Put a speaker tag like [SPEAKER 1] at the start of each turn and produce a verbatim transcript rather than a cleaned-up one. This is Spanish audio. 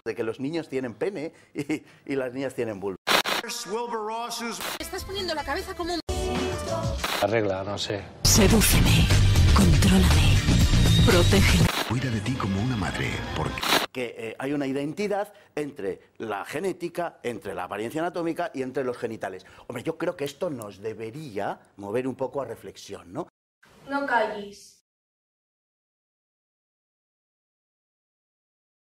[SPEAKER 1] de que los niños tienen pene y, y las niñas tienen vulva.
[SPEAKER 2] Estás poniendo la cabeza como un...
[SPEAKER 3] Arregla, no sé.
[SPEAKER 4] Sedúceme, contrólame, protégeme.
[SPEAKER 5] Cuida de ti como una madre, porque...
[SPEAKER 1] Que eh, hay una identidad entre la genética, entre la apariencia anatómica y entre los genitales. Hombre, yo creo que esto nos debería mover un poco a reflexión, ¿no?
[SPEAKER 6] No callis.